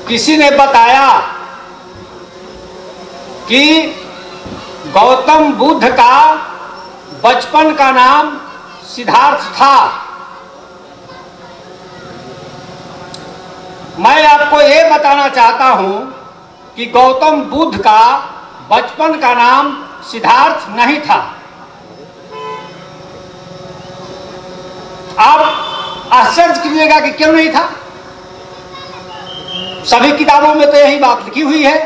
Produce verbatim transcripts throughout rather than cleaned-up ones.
किसी ने बताया कि गौतम बुद्ध का बचपन का नाम सिद्धार्थ था। मैं आपको ये बताना चाहता हूं कि गौतम बुद्ध का बचपन का नाम सिद्धार्थ नहीं था। आप आश्चर्य कीजिएगा कि क्यों नहीं था। सभी किताबों में तो यही बात लिखी हुई है।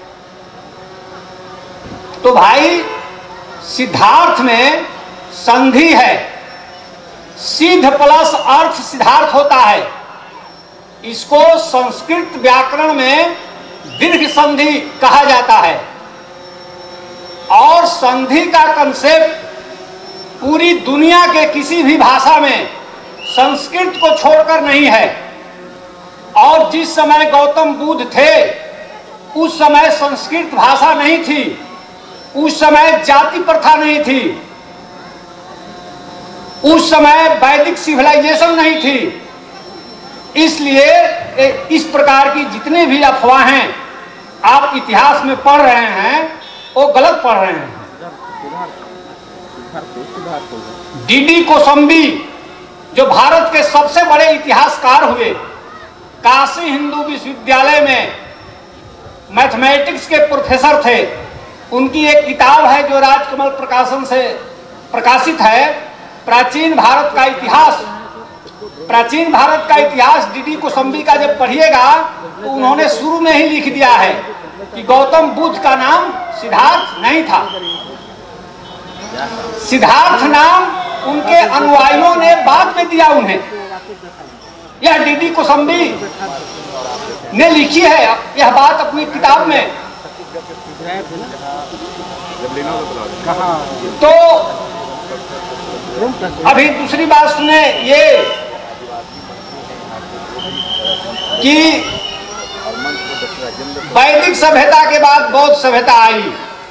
तो भाई सिद्धार्थ में संधि है, सिद्ध प्लस अर्थ सिद्धार्थ होता है। इसको संस्कृत व्याकरण में दीर्घ संधि कहा जाता है। और संधि का कंसेप्ट पूरी दुनिया के किसी भी भाषा में संस्कृत को छोड़कर नहीं है। और जिस समय गौतम बुद्ध थे उस समय संस्कृत भाषा नहीं थी, उस समय जाति प्रथा नहीं थी, उस समय वैदिक सिविलाइजेशन नहीं थी। इसलिए इस प्रकार की जितनी भी अफवाहें आप इतिहास में पढ़ रहे हैं वो गलत पढ़ रहे हैं। डीडी कोसंबी जो भारत के सबसे बड़े इतिहासकार हुए, काशी हिंदू विश्वविद्यालय में मैथमेटिक्स के प्रोफेसर थे। उनकी एक किताब है जो राजकमल प्रकाशन से प्रकाशित है, प्राचीन भारत का इतिहास। प्राचीन भारत का इतिहास डीडी कोसंबी का जब पढ़िएगा तो उन्होंने शुरू में ही लिख दिया है कि गौतम बुद्ध का नाम सिद्धार्थ नहीं था। सिद्धार्थ नाम उनके अनुयायियों ने बाद में दिया उन्हें। यह डीडी कोसंबी ने लिखी है यह बात अपनी किताब में। तो अभी दूसरी बात सुने ये कि वैदिक सभ्यता के बाद बौद्ध सभ्यता आई।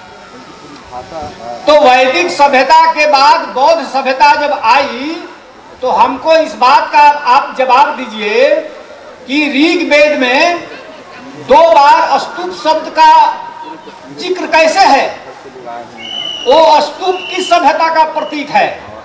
तो वैदिक सभ्यता के बाद बौद्ध सभ्यता जब आई तो हमको इस बात का आप जवाब दीजिए कि ऋग्वेद में दो बार स्तूप शब्द का जिक्र कैसे है। वो स्तूप किस सभ्यता का प्रतीक है।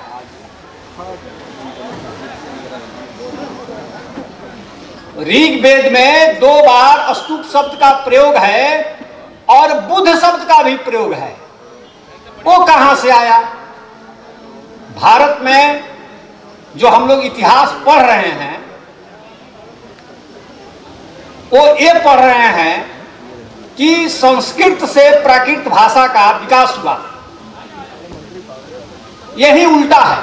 ऋग्वेद में दो बार स्तूप शब्द का प्रयोग है और बुद्ध शब्द का भी प्रयोग है। वो कहां से आया। भारत में जो हम लोग इतिहास पढ़ रहे हैं वो ये पढ़ रहे हैं कि संस्कृत से प्राकृत भाषा का विकास हुआ। यही उल्टा है।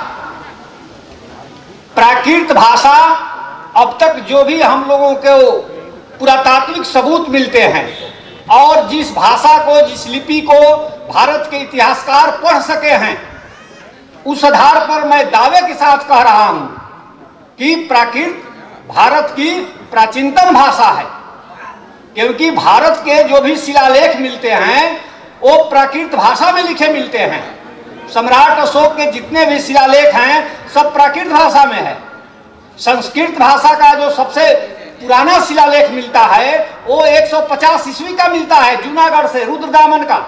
प्राकृत भाषा अब तक जो भी हम लोगों को पुरातात्विक सबूत मिलते हैं और जिस भाषा को, जिस लिपि को भारत के इतिहासकार पढ़ सके हैं, उस आधार पर मैं दावे के साथ कह रहा हूं कि प्राकृत भारत की प्राचीनतम भाषा है। क्योंकि भारत के जो भी शिलालेख मिलते हैं वो प्राकृत भाषा में लिखे मिलते हैं। सम्राट अशोक के जितने भी शिलालेख हैं सब प्राकृत भाषा में है। संस्कृत भाषा का जो सबसे पुराना शिलालेख मिलता है वो एक सौ पचास ईस्वी का मिलता है, जूनागढ़ से, रुद्रदामन का।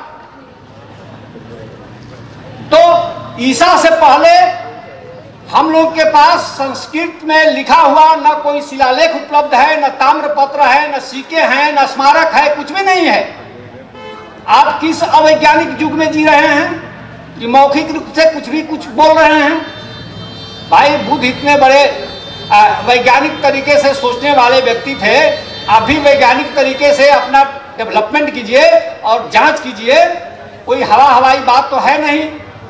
तो ईसा से पहले हम लोग के पास संस्कृत में लिखा हुआ न कोई शिलालेख उपलब्ध है, न ताम्रपत्र है, न सिक्के हैं, न स्मारक है, कुछ भी नहीं है। आप किस अवैज्ञानिक युग में जी रहे हैं कि मौखिक रूप से कुछ भी कुछ बोल रहे हैं। भाई बुद्ध इतने बड़े वैज्ञानिक तरीके से सोचने वाले व्यक्ति थे। आप भी वैज्ञानिक तरीके से अपना डेवलपमेंट कीजिए और जांच कीजिए। कोई हवा हवाई बात तो है नहीं।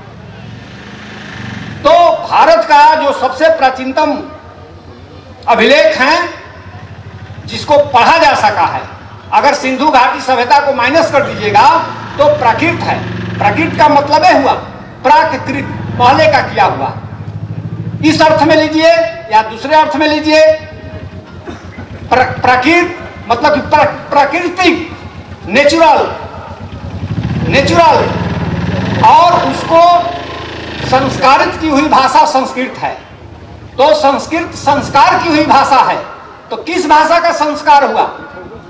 तो भारत का जो सबसे प्राचीनतम अभिलेख है जिसको पढ़ा जा सका है, अगर सिंधु घाटी सभ्यता को माइनस कर दीजिएगा तो प्राकृत है। प्राकृत का मतलब है हुआ प्राकृत, पहले का किया हुआ। इस अर्थ में लीजिए या दूसरे अर्थ में लीजिए। प्राकृत मतलब कि प्रा, प्राकृतिक, नेचुरल, नेचुरल और उसको संस्कारित की हुई भाषा संस्कृत है। तो संस्कृत संस्कार की हुई भाषा है। तो किस भाषा का संस्कार हुआ?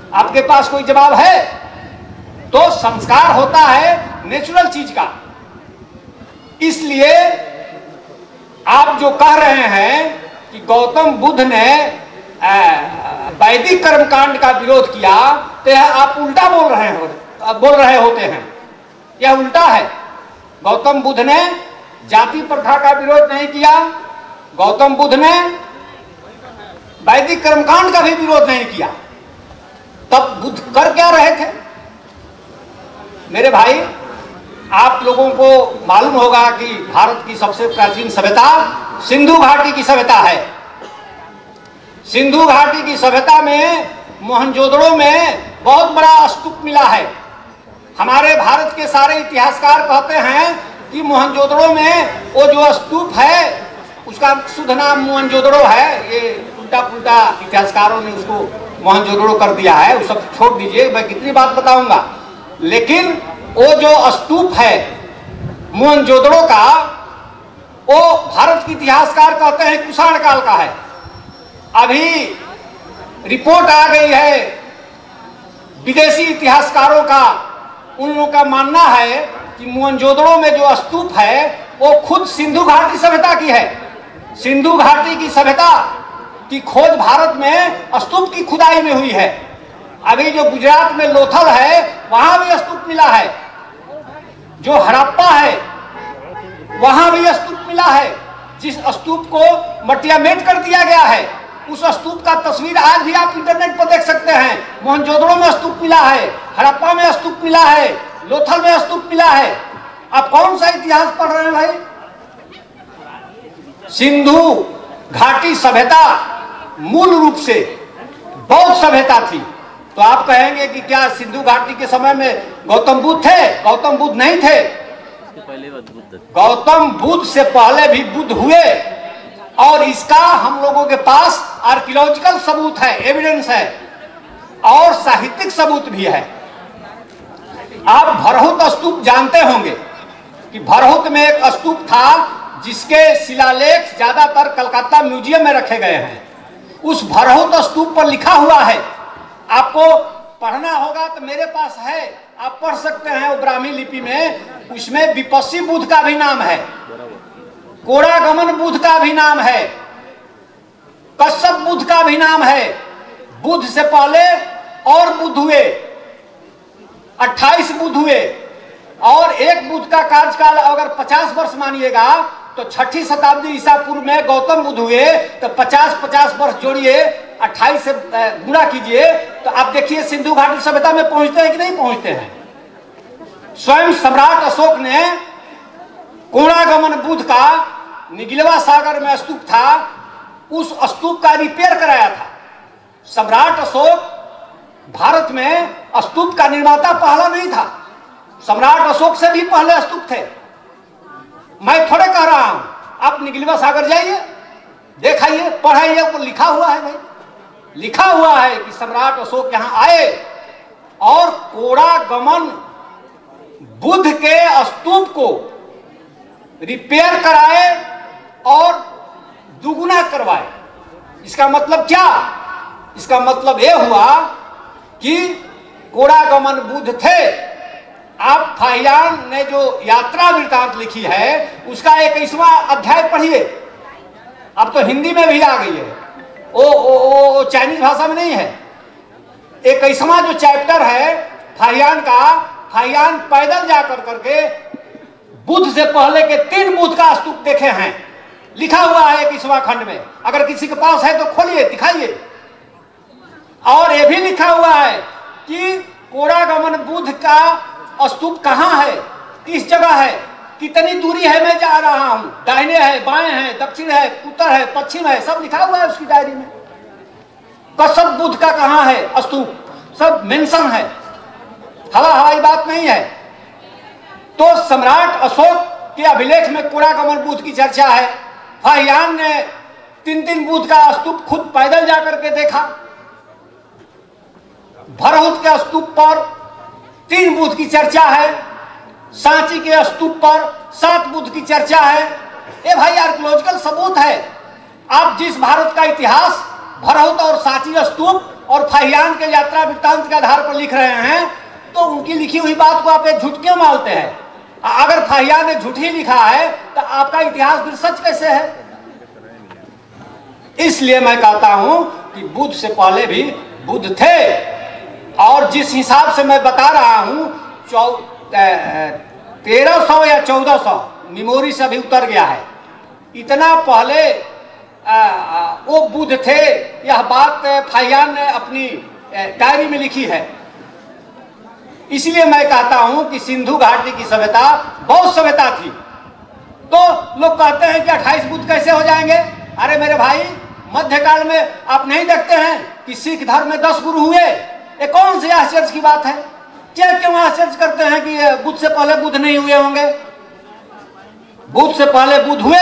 आपके पास कोई जवाब है? तो संस्कार होता है नेचुरल चीज का। इसलिए आप जो कह रहे हैं कि गौतम बुद्ध ने वैदिक कर्मकांड का विरोध किया, तो यह आप उल्टा बोल रहे हो बोल रहे होते हैं। यह उल्टा है। गौतम बुद्ध ने जाति प्रथा का विरोध नहीं किया, गौतम बुद्ध ने वैदिक कर्मकांड का भी विरोध नहीं किया। तब बुद्ध कर क्या रहे थे? मेरे भाई, आप लोगों को मालूम होगा कि भारत की सबसे प्राचीन सभ्यता सिंधु घाटी की सभ्यता है। सिंधु घाटी की सभ्यता में मोहनजोदड़ो में बहुत बड़ा स्तूप मिला है। हमारे भारत के सारे इतिहासकार कहते हैं कि मोहनजोदड़ो में वो जो स्तूप है उसका शुद्ध नाम मोहनजोदड़ो है। ये उल्टा पुल्टा इतिहासकारों ने उसको मोहनजोदड़ो कर दिया है। वो सब छोड़ दीजिए, मैं कितनी बात बताऊंगा। लेकिन वो जो स्तूप है मोहनजोदड़ो का, वो भारत के इतिहासकार कहते हैं कुषाण काल का है। अभी रिपोर्ट आ गई है विदेशी इतिहासकारों का, उन लोगों का मानना है कि मोहनजोदड़ो में जो स्तूप है वो खुद सिंधु घाटी सभ्यता की है। सिंधु घाटी की सभ्यता की खोज भारत में स्तूप की खुदाई में हुई है। अभी जो गुजरात में लोथल है वहां भी स्तूप मिला है। जो हड़प्पा है वहां भी स्तूप मिला है। जिस स्तूप को मटियामेट कर दिया गया है, उस स्तूप का तस्वीर आज भी आप इंटरनेट पर देख सकते हैं। मोहनजोदड़ो में स्तूप मिला है, हड़प्पा में स्तूप मिला है, लोथल में स्तूप मिला है। आप कौन सा इतिहास पढ़ रहे हैं भाई? सिंधु घाटी सभ्यता मूल रूप से बौद्ध सभ्यता थी। तो आप कहेंगे कि क्या सिंधु घाटी के समय में गौतम बुद्ध थे? गौतम बुद्ध नहीं थे। गौतम बुद्ध से पहले भी बुद्ध हुए, और इसका हम लोगों के पास आर्कियोलॉजिकल सबूत है, एविडेंस है, और साहित्यिक सबूत भी है। आप भरहुत स्तूप जानते होंगे कि भरहुत में एक स्तूप था जिसके शिलालेख ज्यादातर कलकत्ता म्यूजियम में रखे गए हैं। उस भरहुत स्तूप पर लिखा हुआ है, आपको पढ़ना होगा तो मेरे पास है, आप पढ़ सकते हैं। वो ब्राह्मी लिपि में, उसमें विपस्सी बुद्ध का भी नाम है, कोड़ागमन बुद्ध का भी नाम है, कश्यप बुद्ध का भी नाम है। बुद्ध से पहले और बुद्ध हुए, अट्ठाईस बुद्ध हुए, और एक बुद्ध का कार्यकाल अगर पचास वर्ष मानिएगा तो छठी शताब्दी ईसा पूर्व में गौतम बुद्ध हुए, तो पचास पचास वर्ष जोड़िए, अट्ठाईस से गुणा कीजिए, तो आप देखिए सिंधु घाटी सभ्यता में पहुंचते हैं कि नहीं पहुंचते हैं। स्वयं सम्राट अशोक ने कोड़ागमन बुद्ध का निगलवा सागर में स्तूप था, उस स्तूप का रिपेयर कराया था। सम्राट अशोक भारत में स्तूप का निर्माता पहला नहीं था, सम्राट अशोक से भी पहले स्तूप थे। मैं थोड़े कह रहा हूं, आप निगलवा सागर जाइए, देखाइए, पढ़ाइए, वो लिखा हुआ है भाई, लिखा हुआ है कि सम्राट अशोक यहां आए और कोड़ागमन बुद्ध के स्तूप को रिपेयर कराए और दुगुना करवाए। इसका मतलब क्या? इसका मतलब यह हुआ कि कोड़ागमन बुद्ध थे। आप फाहियान ने जो यात्रा वृत्तांत लिखी है उसका इक्कीसवां अध्याय पढ़िए। अब तो हिंदी में भी आ गई है, ओ, ओ, ओ, ओ चाइनीज भाषा में नहीं है। इक्कीसवां जो चैप्टर है फाहियान का, फाहियान पैदल जाकर करके बुद्ध से पहले के तीन बुद्ध का स्तूप देखे हैं, लिखा हुआ है इक्कीसवां खंड में। अगर किसी के पास है तो खोलिए, दिखाइए। और यह भी लिखा हुआ है कि कोड़ागमन बुद्ध का स्तूप कहां है, किस जगह है, कितनी दूरी है, मैं जा रहा हूं, दाहिने है, बाएं है, दक्षिण है, उत्तर है, पश्चिम है, सब लिखा हुआ है उसकी डायरी में। कश्यप बुद्ध का कहां है स्तूप, सब मेंशन है, हवा हवाई बात नहीं है। तो सम्राट अशोक के अभिलेख में कोड़ागमन बुद्ध की चर्चा है। फाहियान ने तीन तीन बुद्ध का स्तूप खुद पैदल जाकर के देखा। भरहुत के स्तूप पर तीन बुद्ध की चर्चा है, सांची के स्तूप पर सात बुद्ध की चर्चा है। ये भाई आर्कियोलॉजिकल सबूत है। आप जिस भारत का इतिहास भरहुत और सांची स्तूप और फाहियान के यात्रा वृत्तांत के आधार पर लिख रहे हैं, तो उनकी लिखी हुई बात को आप एक झूठ क्यों मानते हैं? अगर फाहियान ने झूठ ही लिखा है तो आपका इतिहास फिर सच कैसे है? इसलिए मैं कहता हूं कि बुद्ध से पहले भी बुद्ध थे, और जिस हिसाब से मैं बता रहा हूं तेरह सौ या चौदह सौ मेमोरी से अभी उतर गया है, इतना पहले आ, आ, वो बुद्ध थे। यह बात फाहियान ने अपनी डायरी में लिखी है। इसलिए मैं कहता हूं कि सिंधु घाटी की सभ्यता बौद्ध सभ्यता थी। तो लोग कहते हैं कि अट्ठाईस बुद्ध कैसे हो जाएंगे? अरे मेरे भाई, मध्यकाल में आप नहीं देखते हैं कि सिख धर्म में दस गुरु हुए? ये कौन सी आश्चर्य की बात है? क्या क्यों आश्चर्य करते हैं कि बुद्ध से पहले बुद्ध नहीं हुए होंगे? बुद्ध से पहले बुद्ध हुए।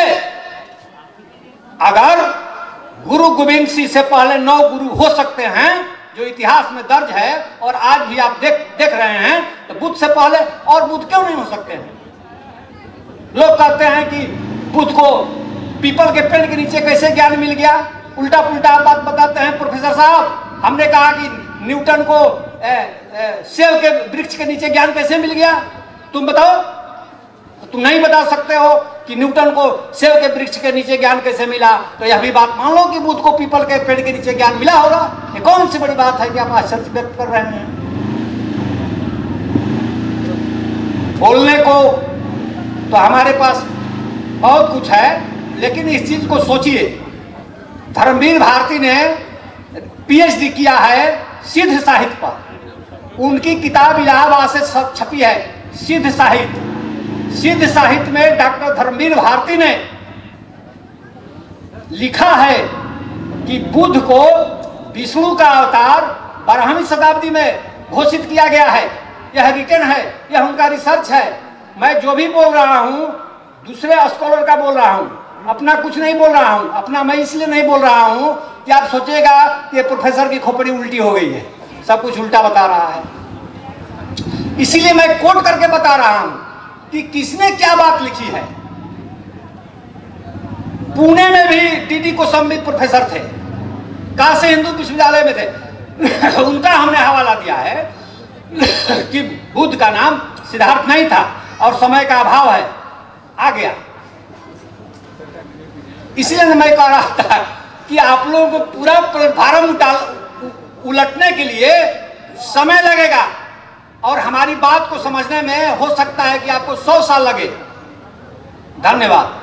अगर गुरु गोविंद सिंह से पहले नौ गुरु हो सकते हैं, जो इतिहास में दर्ज है और आज भी आप देख देख रहे हैं, तो बुद्ध से पहले और बुद्ध क्यों नहीं हो सकते हैं? लोग कहते हैं कि बुद्ध को पीपल के पेड़ के नीचे कैसे ज्ञान मिल गया? उल्टा पुल्टा बात बताते हैं प्रोफेसर साहब। हमने कहा कि न्यूटन को ए, ए, सेब के वृक्ष के नीचे ज्ञान कैसे मिल गया? तुम बताओ। तुम नहीं बता सकते हो कि न्यूटन को सेब के वृक्ष के नीचे ज्ञान कैसे मिला, तो यह भी बात मान लो कि बुद्ध को पीपल के पेड़ के नीचे ज्ञान मिला होगा। ये कौन सी बड़ी बात है कि आप आश्चर्य व्यक्त कर रहे हैं? बोलने को तो हमारे पास बहुत कुछ है, लेकिन इस चीज को सोचिए। धर्मवीर भारती ने पीएचडी किया है सिद्ध साहित्य पर। उनकी किताब इलाहाबाद से छपी है, सिद्ध साहित्य। सिद्ध साहित्य में डॉक्टर धर्मवीर भारती ने लिखा है कि बुद्ध को विष्णु का अवतार बारहवीं शताब्दी में घोषित किया गया है। यह रिटन है, यह उनका रिसर्च है। मैं जो भी बोल रहा हूं दूसरे स्कॉलर का बोल रहा हूं, अपना कुछ नहीं बोल रहा हूं। अपना मैं इसलिए नहीं बोल रहा हूं कि आप सोचेगा कि प्रोफेसर की खोपड़ी उल्टी हो गई है, सब कुछ उल्टा बता रहा है। इसीलिए मैं कोट करके बता रहा हूं कि किसने क्या बात लिखी है। पुणे में भी डीडी कोसंबी प्रोफेसर थे, काशी हिंदू विश्वविद्यालय में थे। उनका हमने हवाला दिया है कि बुद्ध का नाम सिद्धार्थ नहीं था और समय का अभाव है, आ गया। इसलिए मैं कह रहा था कि आप लोगों को पूरा प्लेटफार्म उलटने के लिए समय लगेगा, और हमारी बात को समझने में हो सकता है कि आपको सौ साल लगे। धन्यवाद।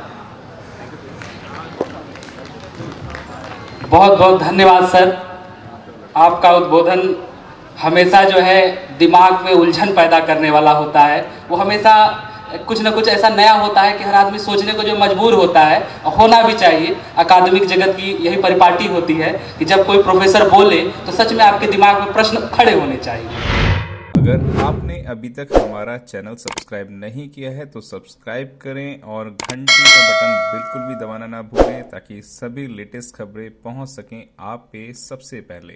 बहुत बहुत धन्यवाद सर। आपका उद्बोधन हमेशा जो है दिमाग में उलझन पैदा करने वाला होता है। वो हमेशा कुछ ना कुछ ऐसा नया होता है कि हर आदमी सोचने को जो मजबूर होता है, होना भी चाहिए। अकादमिक जगत की यही परिपाटी होती है कि जब कोई प्रोफेसर बोले तो सच में आपके दिमाग में प्रश्न खड़े होने चाहिए। अगर आपने अभी तक हमारा चैनल सब्सक्राइब नहीं किया है तो सब्सक्राइब करें और घंटी का बटन बिल्कुल भी दबाना ना भूलें, ताकि सभी लेटेस्ट खबरें पहुंच सकें आप पे सबसे पहले।